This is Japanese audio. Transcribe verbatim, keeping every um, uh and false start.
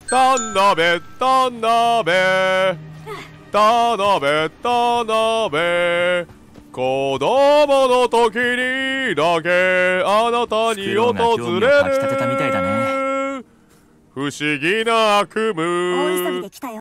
田辺田辺田辺田辺子供の時にだけあなたに訪れる不思議な悪夢。 大急ぎで来たよ。